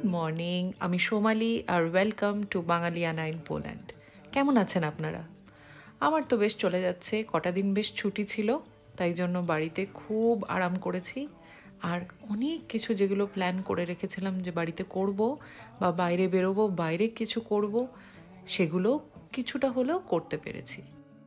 Morning, আমি সোমালি আর welcome to Bangaliana in Poland. কেমন আছেন আপনারা? আমার তো বেশ চলে যাচ্ছে, কটা দিন বেশ ছুটি ছিল, তাই জন্য বাড়িতে খুব আরাম করেছি। আর অনেক কিছু যেগুলো প্ল্যান করে রেখেছিলাম যে বাড়িতে করব বা বাইরে বেরোবো, বাইরে কিছু করব, সেগুলো কিছুটা হলেও করতে পেরেছি।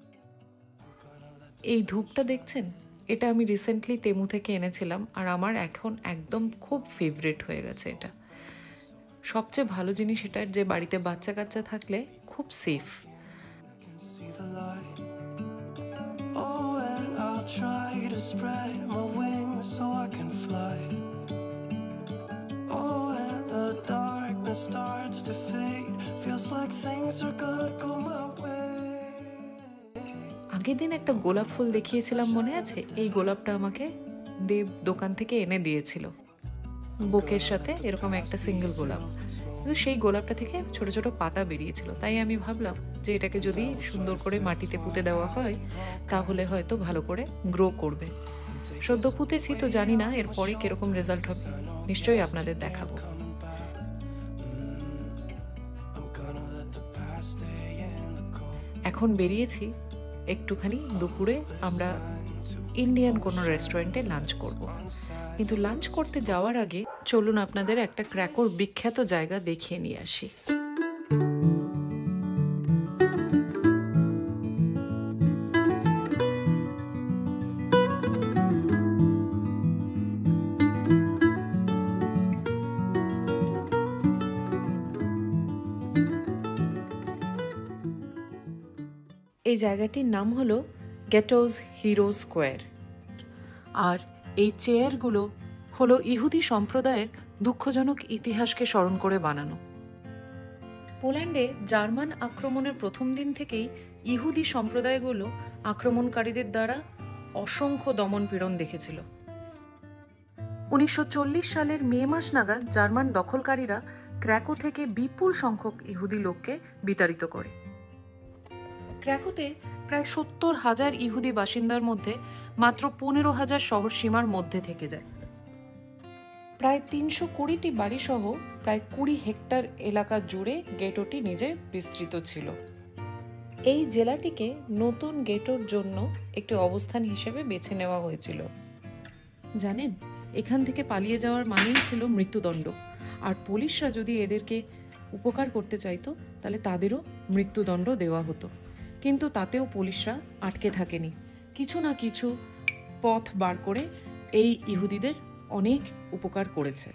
এই ধূপটা দেখছেন, এটা আমি রিসেন্টলি তেমু থেকে এনেছিলাম আর আমার এখন একদম খুব ফেভারিট হয়ে গেছে এটা। সবচেয়ে ভালো জিনিস এটার যে বাড়িতে বাচ্চা কাচ্চা থাকলে খুব সেফ। আগের দিন একটা গোলাপ ফুল দেখিয়েছিলাম, মনে আছে? এই গোলাপটা আমাকে দেব দোকান থেকে এনে দিয়েছিল, বুকের সাথে এরকম একটা সিঙ্গেল গোলাপ। কিন্তু সেই গোলাপটা থেকে ছোট ছোট পাতা বেরিয়েছিল, তাই আমি ভাবলাম যে এটাকে যদি সুন্দর করে মাটিতে পুঁতে দেওয়া হয় তাহলে হয়তো ভালো করে গ্রো করবে। সদ্য পুঁতেছি, তো জানি না এরপরে কিরকম রেজাল্ট হবে, নিশ্চয়ই আপনাদের দেখাবো। এখন বেরিয়েছি একটুখানি, দুপুরে আমরা ইন্ডিয়ান কোনো রেস্টুরেন্টে লাঞ্চ করব। কিন্তু লাঞ্চ করতে যাওয়ার আগে চলুন আপনাদের একটা ক্র্যাকোর বিখ্যাত জায়গা দেখিয়ে নিয়ে আসি। এই জায়গাটির নাম হলো গেটোস হিরো স্কোয়ার। আর এই চেয়ারগুলো হলো ইহুদি সম্প্রদায়ের দুঃখজনক ইতিহাসকে স্মরণ করে বানানো। পোল্যান্ডে জার্মান আক্রমণের প্রথম দিন থেকেই ইহুদি সম্প্রদায়গুলো আক্রমণকারীদের দ্বারা অসংখ্য দমন পীড়ন দেখেছিল। 1940 সালের মে মাস নাগাদ জার্মান দখলকারীরা ক্র্যাকো থেকে বিপুল সংখ্যক ইহুদি লোককে বিতাড়িত করে। ক্র্যাকোতে প্রায় 70,000 ইহুদি বাসিন্দার মধ্যে মাত্র 15,000 শহর সীমার মধ্যে থেকে যায়। প্রায় 320টি বাড়ি সহ প্রায় 20 হেক্টর এলাকা জুড়ে গেটোটি নিজে বিস্তৃত ছিল। এই জেলাটিকে নতুন গেটোর জন্য একটি অবস্থান হিসেবে বেছে নেওয়া হয়েছিল। জানেন, এখান থেকে পালিয়ে যাওয়ার মানেই ছিল মৃত্যুদণ্ড, আর পুলিশরা যদি এদেরকে উপকার করতে চাইতো তাহলে তাদেরও মৃত্যুদণ্ড দেওয়া হতো। কিন্তু তাতেও পুলিশরা আটকে থাকেনি, কিছু না কিছু পথ বার করে এই ইহুদিদের অনেক উপকার করেছে।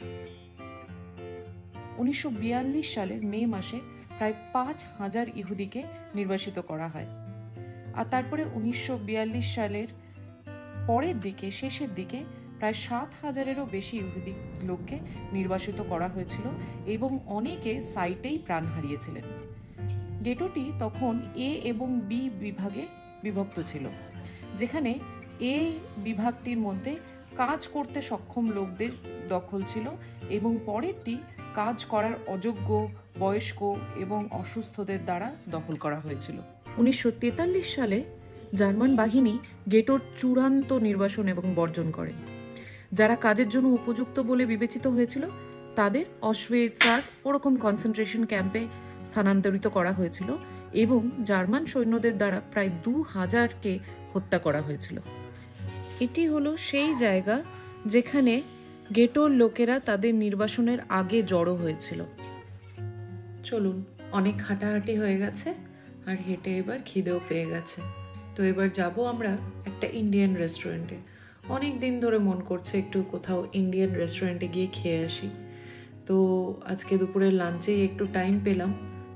1942 সালের মে মাসে প্রায় 5,000 ইহুদিকে নির্বাসিত করা হয়। আর তারপরে 1942 সালের পরের দিকে, শেষের দিকে প্রায় 7,000-এরও বেশি ইহুদি লোককে নির্বাসিত করা হয়েছিল এবং অনেকে সাইটেই প্রাণ হারিয়েছিলেন। গেটোটি তখন এ এবং বি বিভাগে বিভক্ত ছিল, যেখানে এ বিভাগটির মধ্যে কাজ করতে সক্ষম লোকদের দখল ছিল এবং পরেরটি কাজ করার অযোগ্য, বয়স্ক এবং অসুস্থদের দ্বারা দখল করা হয়েছিল। 1943 সালে জার্মান বাহিনী গেটোর চূড়ান্ত নির্বাসন এবং বর্জন করে। যারা কাজের জন্য উপযুক্ত বলে বিবেচিত হয়েছিল তাদের অশভিটজার ওরকম কনসেন্ট্রেশন ক্যাম্পে স্থানান্তরিত করা হয়েছিল এবং জার্মান সৈন্যদের দ্বারা প্রায় 2,000-কে হত্যা করা হয়েছিল। এটি হলো সেই জায়গা যেখানে গেটোর লোকেরা তাদের নির্বাসনের আগে জড়ো হয়েছিল। চলুন, অনেক হাঁটাহাঁটি হয়ে গেছে আর হেঁটে এবার খিদেও পেয়ে গেছে, তো এবার যাব আমরা একটা ইন্ডিয়ান রেস্টুরেন্টে। অনেক দিন ধরে মন করছে একটু কোথাও ইন্ডিয়ান রেস্টুরেন্টে গিয়ে খেয়ে আসি। তো আজকে দুপুরের লাঞ্চেই একটু টাইম পেলাম।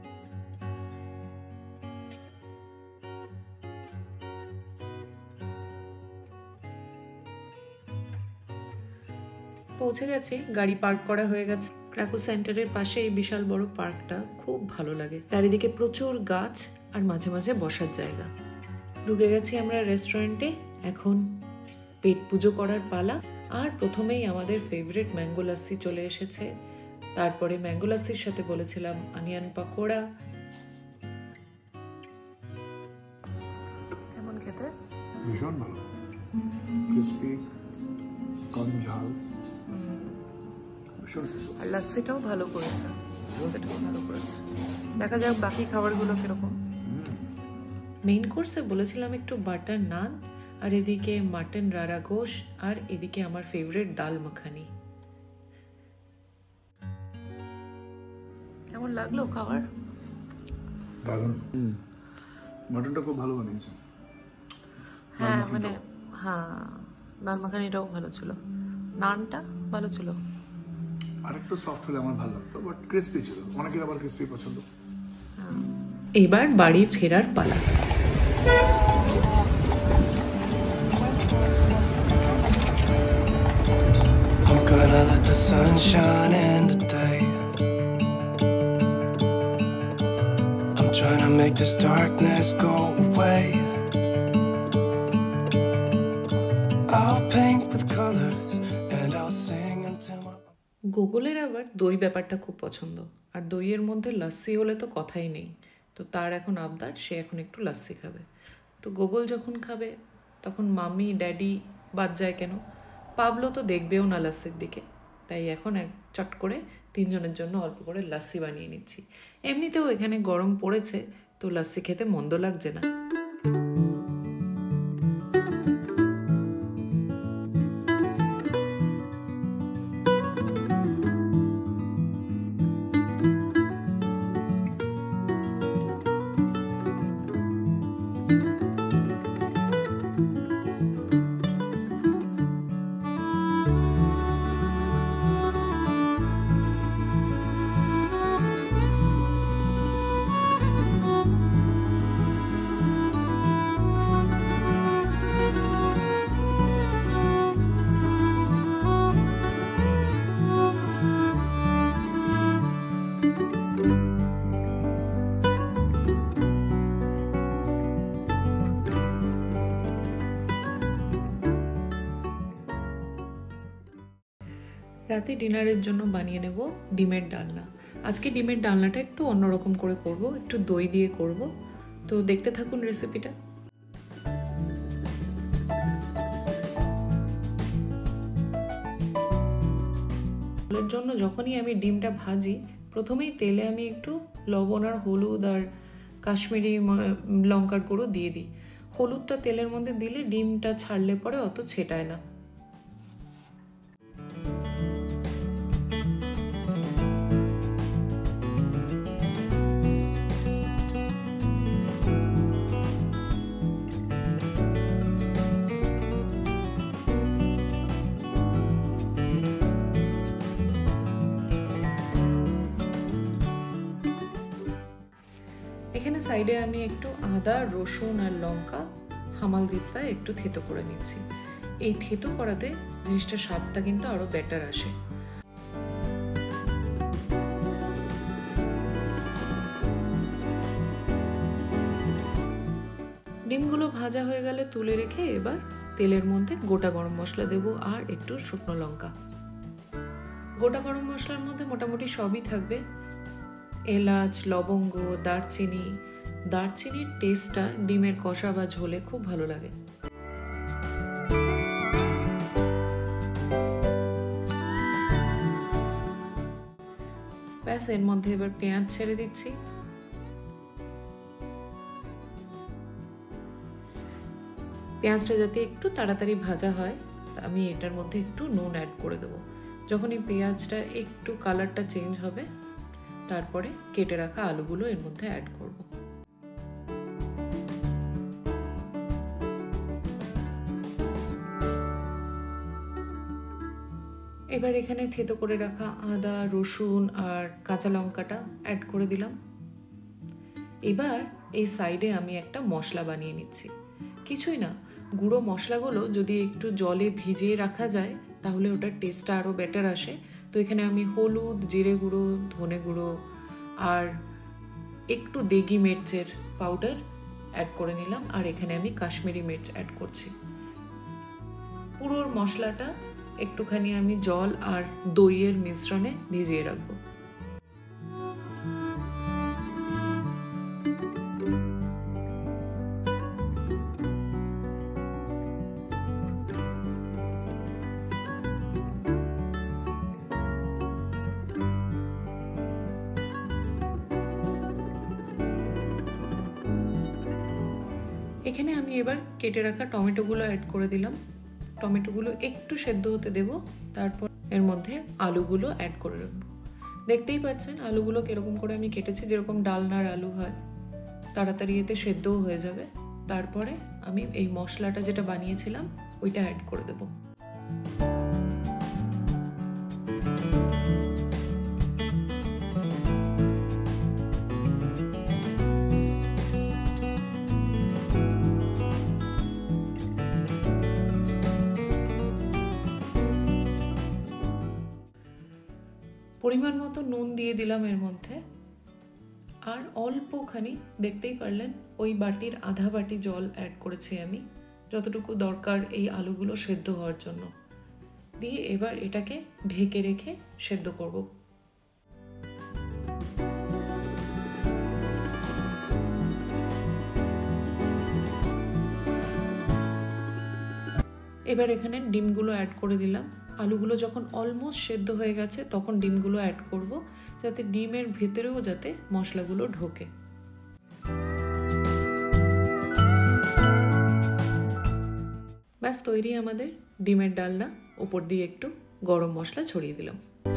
পৌঁছে গেছি, গাড়ি পার্ক করা হয়ে গেছে। ক্র্যাকো সেন্টারের পাশে এই বিশাল বড় পার্কটা খুব ভালো লাগে, চারিদিকে প্রচুর গাছ আর মাঝে মাঝে বসার জায়গা। ঢুকে গেছি আমরা রেস্টুরেন্টে, এখন পেট পুজো করার পালা। আর প্রথমেই আমাদের ফেভারিট ম্যাঙ্গো লাস্সি চলে এসেছে, তারপরে ম্যাঙ্গো লাস্সির সাথে বলেছিলাম অনিয়ন পাকোড়া। কেমন খেতে? ভীষণ ভালো, ক্রিস্পি, কম ঝাল, আর লাচ্ছিটাও ভালো করেছে, দেখা যাক বাকি খাবারগুলো কিরকম। মেইন কোর্সে বলেছিলাম একটু বাটার নান, আর এদিকে মাটন রারা গোশ, আর এদিকে আমার ফেভারিট ডাল মাখানি। কেমন লাগলো খাবার? দারুণ। মাটনটা খুব ভালো বানিয়েছে। হ্যাঁ মানে হ্যাঁ, ডাল মাখানিটাও ভালো ছিল, নানটা ভালো ছিল। আরেকটু সফট হলে আমার ভালো লাগতো, বাট ক্রিস্পি ছিল। অনেকের আবার ক্রিস্পি পছন্দ। এবার বাড়ি ফেরার পালা। I'm gonna let the sun shine in today. I'm trying to make this darkness go away. I'll paint with colors and I'll sing until my... গুগলের আবার দই ব্যাপারটা খুব পছন্দ, আর দইয়ের মধ্যে লাস্সি হলে তো কথাই নেই। তো তার এখন আবদার, সে এখন একটু লাস্সি খাবে। তো গুগল যখন খাবে তখন মামি ড্যাডি বাদ যায় কেন? পাবলো তো দেখবেও না লাস্সির দিকে, তাই এখন চট করে তিনজনের জন্য অল্প করে লাস্সি বানিয়ে নিচ্ছি। এমনিতেও এখানে গরম পড়েছে, তো লাস্সি খেতে মন্দ লাগছে না। রাতে ডিনারের জন্য বানিয়ে নেব ডিমের ডালনা। আজকে ডিমের ডালনাটা একটু অন্যরকম করে করব, একটু দই দিয়ে করব। তো দেখতে থাকুন রেসিপিটা। ডালের জন্য যখনই আমি ডিমটা ভাজি, প্রথমেই তেলে আমি একটু লবণ আর হলুদ আর কাশ্মীরি লঙ্কার গুঁড়ো দিয়ে দিই। হলুদটা তেলের মধ্যে দিলে ডিমটা ছাড়লে পরে অত ছেটায় না। এখানে সাইডে আমি একটু আদা রসুন আর লঙ্কা হামাল দিস্তায় একটু থেতো করে নিচ্ছি। এই থেতো করাতে জিনিসটা স্বাদটা কিন্তু আরো বেটার আসে। ডিমগুলো ভাজা হয়ে গেলে তুলে রেখে এবার তেলের মধ্যে গোটা গরম মশলা দেব আর একটু শুকনো লঙ্কা। গোটা গরম মশলার মধ্যে মোটামুটি সবই থাকবে, এলাচ, লবঙ্গ, দারচিনি। দারচিনির টেস্টটা ডিমের কষা বা ঝোলে খুব ভালো লাগে। ব্যাস, এর মধ্যে এবার পেঁয়াজ ছেড়ে দিচ্ছি। পেঁয়াজটা যাতে একটু তাড়াতাড়ি ভাজা হয়, আমি এটার মধ্যে একটু নুন অ্যাড করে দেবো। যখন এই পেঁয়াজটা একটু কালারটা চেঞ্জ হবে, তারপরে কেটে রাখা আলুগুলো এর মধ্যে অ্যাড করব। এবার এখানে থেতো করে রাখা আদা রসুন আর কাঁচা লঙ্কাটা অ্যাড করে দিলাম। এবার এই সাইডে আমি একটা মশলা বানিয়ে নিচ্ছি। কিছুই না, গুঁড়ো মশলাগুলো যদি একটু জলে ভিজিয়ে রাখা যায় তাহলে ওটার টেস্টটা আরও বেটার আসে। তো এখানে আমি হলুদ, জিরে গুঁড়ো, ধনে গুঁড়ো আর একটু দেগি মির্চের পাউডার অ্যাড করে নিলাম, আর এখানে আমি কাশ্মীরি মির্চ অ্যাড করছি। পুরো মশলাটা একটুখানি আমি জল আর দইয়ের মিশ্রণে ভিজিয়ে রাখবো। এখানে আমি এবার কেটে রাখা টমেটোগুলো অ্যাড করে দিলাম। টমেটোগুলো একটু সেদ্ধ হতে দেব, তারপর এর মধ্যে আলুগুলো অ্যাড করে রাখবো। দেখতেই পাচ্ছেন আলুগুলো কিরকম করে আমি কেটেছি, যেরকম ডালনার আলু হয়, তাড়াতাড়ি এতে সেদ্ধও হয়ে যাবে। তারপরে আমি এই মশলাটা যেটা বানিয়েছিলাম ওইটা অ্যাড করে দেব। পরিমাণ মতো নুন দিয়ে দিলাম এর মধ্যে, আর অল্পখানি, দেখতেই পারলেন ওই বাটির আধা বাটি জল অ্যাড করেছি আমি, যতটুকু দরকার এই আলুগুলো সেদ্ধ হওয়ার জন্য। দিয়ে এবার এটাকে ঢেকে রেখে সেদ্ধ করব। এবার এখানে ডিমগুলো অ্যাড করে দিলাম। আলুগুলো যখন অলমোস্ট সেদ্ধ হয়ে গেছে তখন ডিমগুলো অ্যাড করব, যাতে ডিমের ভেতরেও যাতে মশলাগুলো ঢোকে। ব্যাস তৈরি আমাদের ডিমের ডালনা। উপর দিয়ে একটু গরম মশলা ছড়িয়ে দিলাম।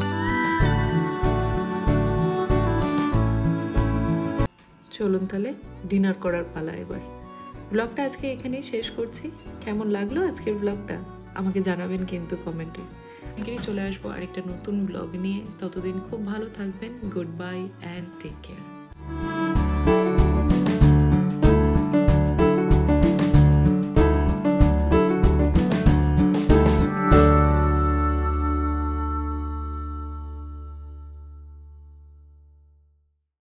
চলুন তাহলে ডিনার করার পালা এবার। ব্লগটা আজকে এখানেই শেষ করছি। কেমন লাগলো আজকের ব্লগটা আমাকে জানাবেন কিন্তু কমেন্টে। শিগগিরই চলে আসবো আরেকটা নতুন ব্লগ নিয়ে। ততদিন খুব ভালো থাকবেন। Good bye and take care.